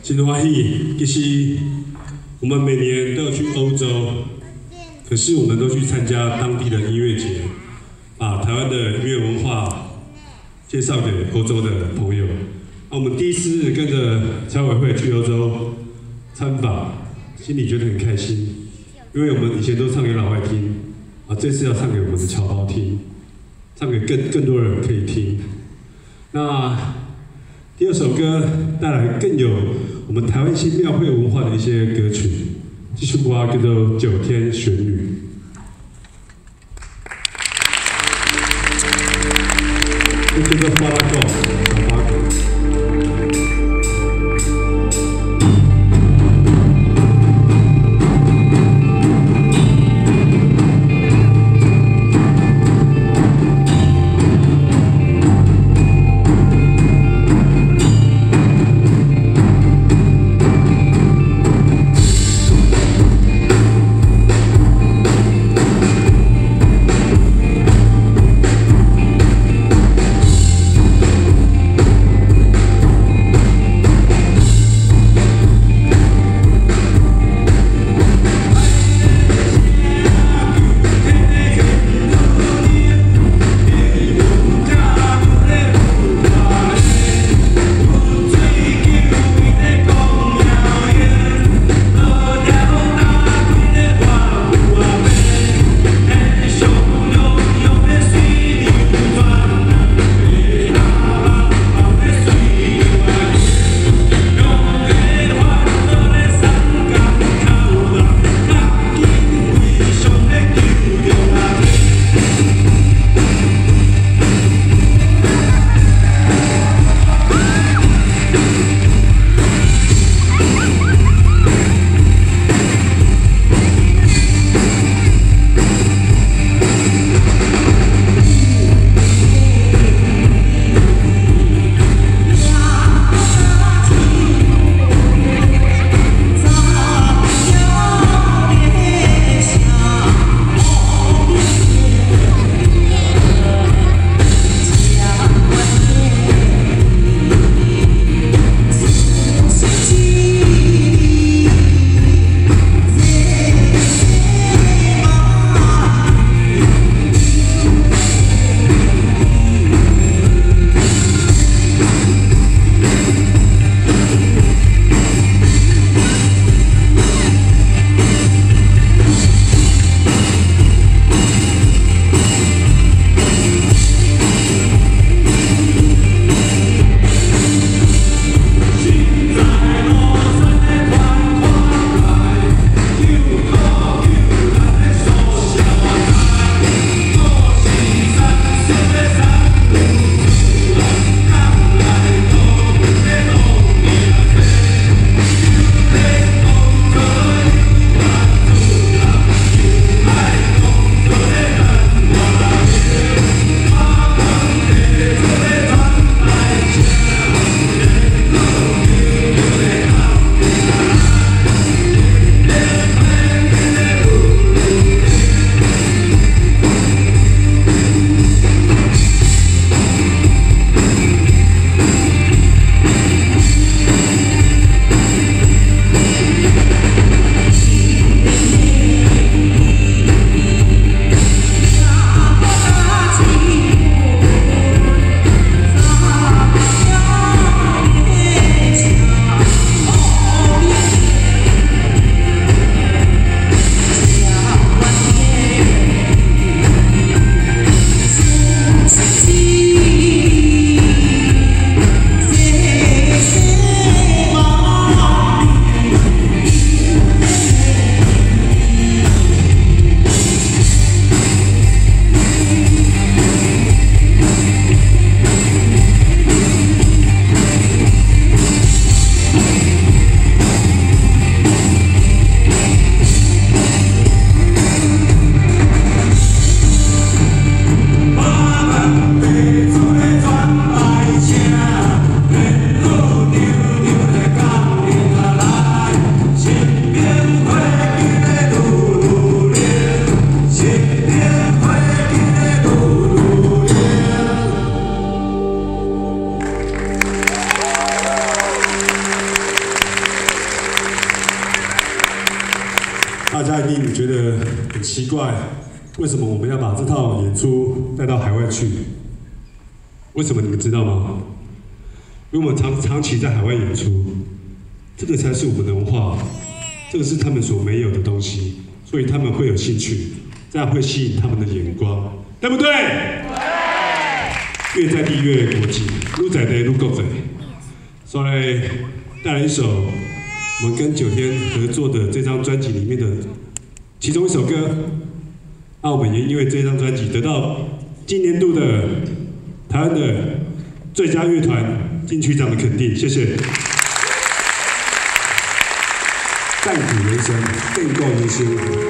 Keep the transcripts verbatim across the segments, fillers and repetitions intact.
真欢喜。其实我们每年都有去欧洲，可是我们都去参加当地的音乐节，把台湾的音乐文化介绍给欧洲的朋友。那我们第一次跟着侨委会去欧洲参访，心里觉得很开心，因为我们以前都唱给老外听，啊，这次要唱给我们的侨胞听，唱给更更多人可以听。那第二首歌带来更有我们台湾新庙会文化的一些歌曲，这首歌叫做《九天玄女》，这叫做巴拉狗，小巴狗。 奇怪，为什么我们要把这套演出带到海外去？为什么你们知道吗？因为我们长长期在海外演出，这个才是我们的文化，这个是他们所没有的东西，所以他们会有兴趣，这样会吸引他们的眼光，对不对？对。越在地越国际，越在地越国际。所以带来一首我们跟九天合作的这张专辑里面的其中一首歌。那我们也因为这张专辑得到今年度的台湾的最佳乐团金曲奖的肯定，谢谢。战鼓人生，更够人心。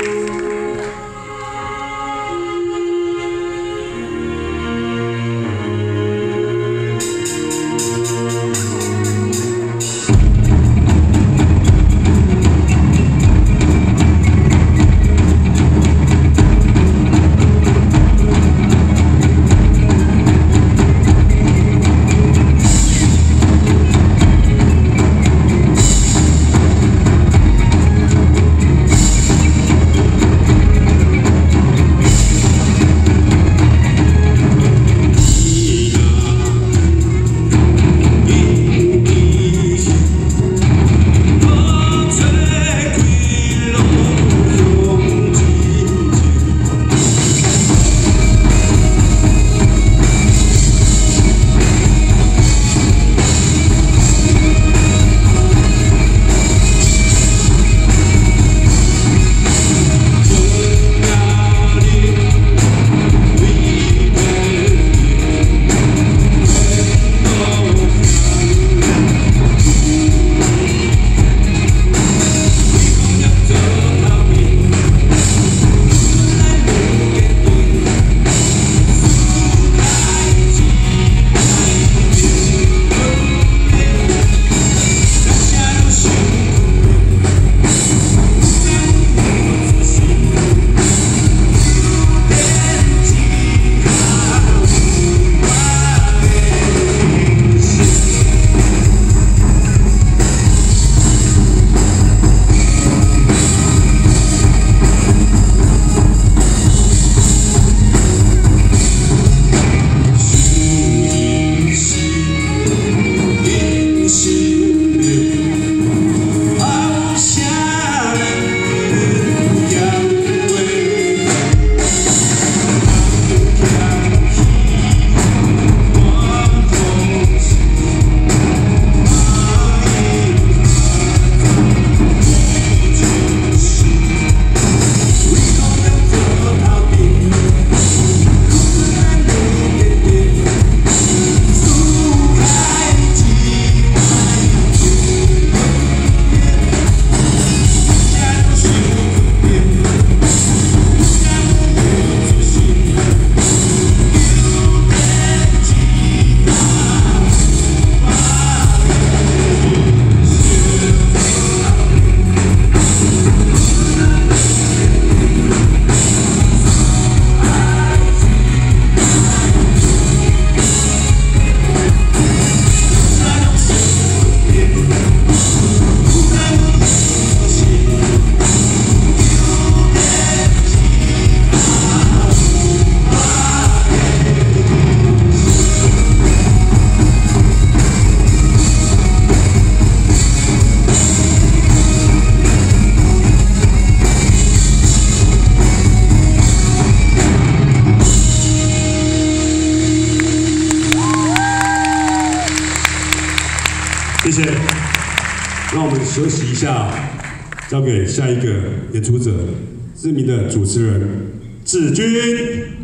谢谢。那我们休息一下，交给下一个演出者，知名的主持人志军。